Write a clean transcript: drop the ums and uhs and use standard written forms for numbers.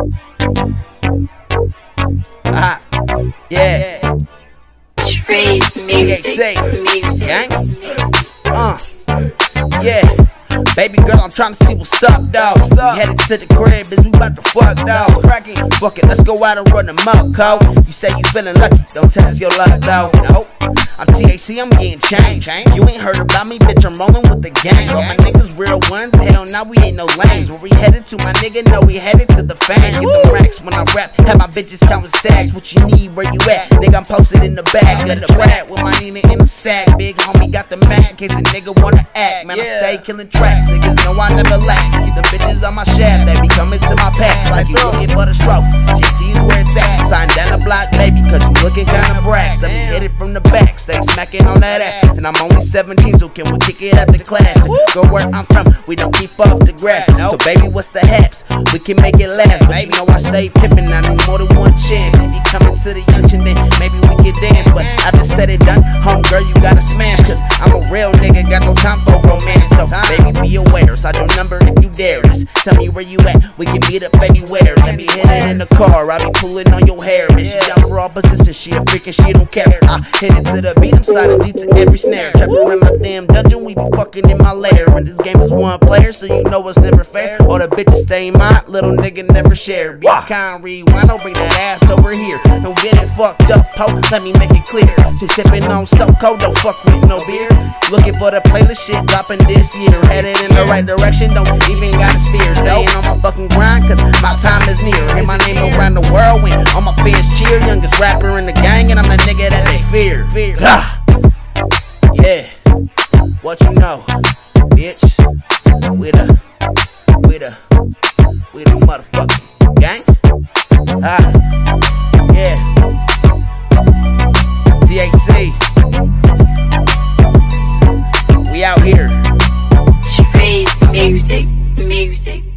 Yeah. Trace music. Gang. Yeah. Baby girl, I'm tryna see what's up, dawg. We headed to the crib, bitch, we bout to fuck, dawg. Fuck it, let's go out and run them up, co. You say you feeling lucky, don't test your luck, dawg. Nope. I'm THC, I'm getting changed. You ain't heard about me, bitch, I'm rolling with the gang. All my niggas real ones, hell nah, we ain't no lames. Where we headed to, my nigga, know we headed to the fame. Get the racks when I rap, have my bitches counting stacks. What you need, where you at? Nigga, I'm posted in the back of the trap with my Nina in the sack. Big homie got the Mac, in case a nigga wanna act. Man, I stay killing tracks, niggas know I never lack. Get them bitches on my shaft, they be coming to my pack. Like you looking for the strokes, TC is where it's at. Sign down the block, baby, cause you looking kinda brax. Let me hit it from the back, stay smacking on that ass. And I'm only 17, so can we kick it up the class? Go where I'm from, we don't keep up the grass. So baby, what's the haps? We can make it last. But you know I stay pippin', I need more than one chance. If you coming to the junction, then maybe we can dance. But I just said it done, home girl, you gotta smash. Cause I'm a real nigga, got no time for romance. So baby, be aware, slide your number if you dare. Just tell me where you at, we can meet up anywhere. Let me hit it in the car, I be pulling on your hair. Man, she down for all positions, she a freak and she don't care. I hit it to the beat, I'm sliding deep to every snare. Trapper in my damn dungeon, we be fucking in my lair. And this game is one player, so you know it's never fair. All the bitches stay mine, little nigga never share. Be kind, rewind, don't bring that ass over here. Don't get it fucked up, ho, let me make it clear. She sipping on so cold, don't fuck with no beer. Looking for the playlist shit dropping this year. Headed in the right direction, don't even gotta steer. Staying on my fucking grind, cause my time is near. Hear my name around the world when all my fans cheer. Youngest rapper in the gang, and I'm the nigga that they fear. Yeah, what you know, bitch? We the motherfucking gang. Yeah. THC. We out here. Trace music.